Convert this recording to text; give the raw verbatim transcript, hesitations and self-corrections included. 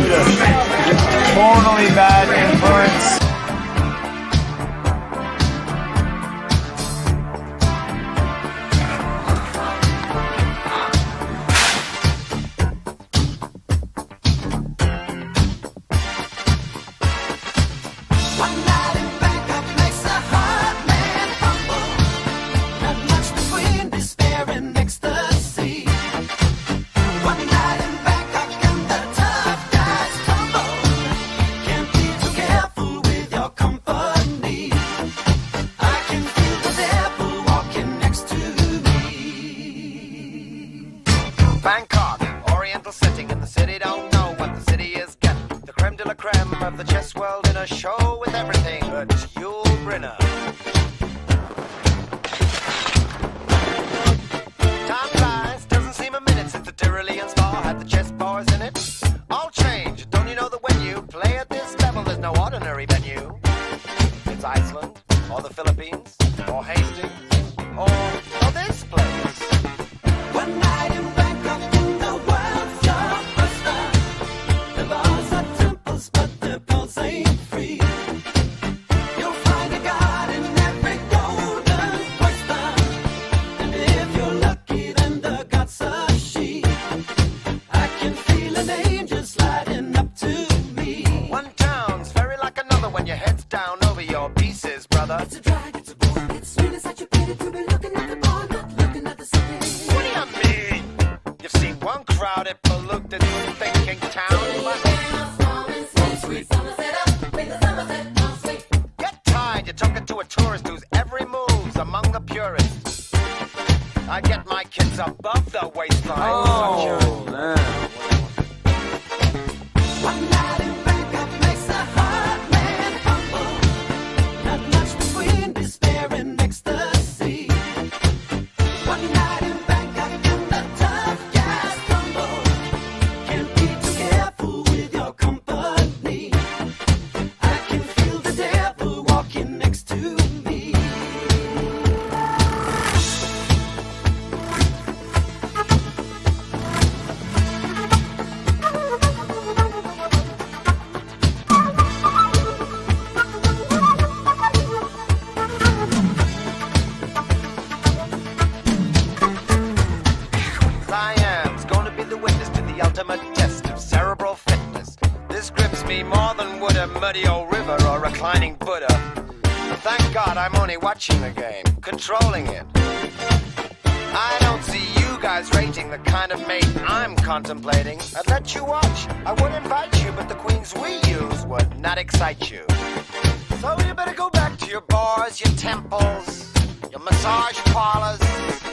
Buddha. Totally bad influence. Bangkok, oriental setting in the city, don't know what the city is getting. The creme de la creme of the chess world in a show with everything but Yul Brynner. Time flies, doesn't seem a minute since the Tyrolean spa had the chess bars in it. All change, don't you know that when you play at this level there's no ordinary venue? It's Iceland, or the Philippines, or Hastings, or, or this place. One night in Bangkok in the world's blockbuster. The bars are temples, but the pulse ain't free. You'll find a god in every golden oyster. And if you're lucky, then the god's a she. I can feel an angel sliding up to me. One town's very like another when your head's down over your pieces, brother. It's a drag, it's a bore, it's really such a pity to be looking at the bar, not looking at the city. You've seen one crowded, polluted, thinking town, but get tired, you're talking to a tourist whose every move's among the purists. I get my kids above the waistline. Oh, man. One night in Bangkok makes a hard man humble. Not much between despair and ecstasy. One night in Bangkok and the tough guys tumble. Can't be too careful with your company. I can feel the devil walking next to me. Siam's gonna be the witness to the ultimate test of cerebral fitness. This grips me more than would a muddy old river or reclining Buddha. But thank God I'm only watching the game, controlling it. I don't see you guys rating the kind of mate I'm contemplating. I'd let you watch, I would invite you, but the queens we use would not excite you. So you better go back to your bars, your temples, your massage parlors,